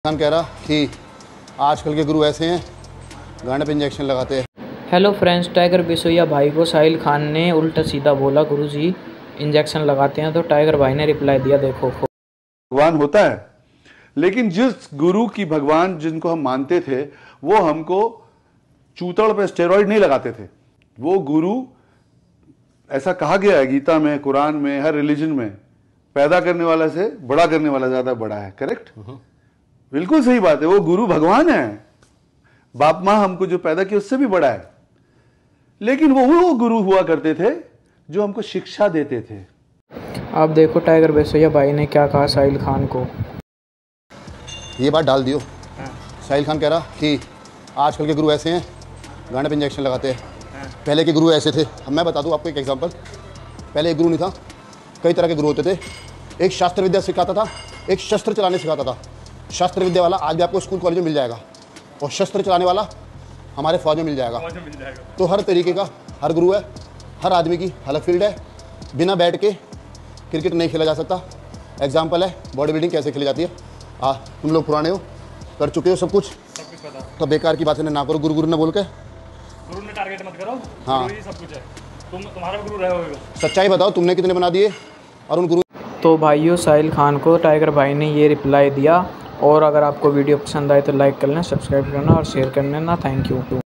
खान कह रहा कि आजकल के गुरु ऐसे हैं, गांड पे इंजेक्शन लगाते हैं। हेलो फ्रेंड्स, टाइगर बिसोया भाई को साहिल खान ने उल्टा सीधा बोला गुरुजी इंजेक्शन लगाते हैं, तो टाइगर भाई ने रिप्लाई दिया, देखो। भगवान होता है, लेकिन जिस गुरु की भगवान जिनको हम मानते थे वो हमको चूतड़ पे स्टेरॉइड नहीं लगाते थे। वो गुरु, ऐसा कहा गया है गीता में, कुरान में, हर रिलीजन में, पैदा करने वाला से बड़ा करने वाला ज्यादा बड़ा है। करेक्ट, बिल्कुल सही बात है। वो गुरु भगवान है, बाप माँ हमको जो पैदा किया उससे भी बड़ा है। लेकिन वो गुरु हुआ करते थे जो हमको शिक्षा देते थे। आप देखो टाइगर बिसोया भाई ने क्या कहा साहिल खान को। ये बात डाल दियो। साहिल खान कह रहा कि आजकल के गुरु ऐसे हैं, गांड पे इंजेक्शन लगाते हैं। पहले के गुरु ऐसे थे। अब मैं बता दूं आपको एक एग्जांपल। पहले एक गुरु नहीं था, कई तरह के गुरु होते थे। एक शास्त्र विद्या सिखाता था, एक शस्त्र चलाने सिखाता था। शस्त्र विद्या वाला आज भी आपको स्कूल कॉलेज में मिल जाएगा, और शस्त्र चलाने वाला हमारे फौज में मिल जाएगा। तो हर तरीके का हर गुरु है, हर आदमी की अलग फील्ड है। बिना बैट के क्रिकेट नहीं खेला जा सकता। एग्जाम्पल है बॉडी बिल्डिंग कैसे खेली जाती है। तुम लोग पुराने हो, कर चुके हो सब कुछ पता। तो बेकार की बातें ना करो, गुरु गुरु ना बोल के। गुरु ने टारगेट मत करो। हाँ, गुरु ही सब कुछ है। तुम्हारा गुरु रहे होगा। सच्चाई बताओ, तुमने कितने बना दिए और उन गुरु। तो भाइयों, साहिल खान को टाइगर भाई ने ये रिप्लाई दिया। और अगर आपको वीडियो पसंद आए तो लाइक कर लेना, सब्सक्राइब करना और शेयर कर लेना। Thank you.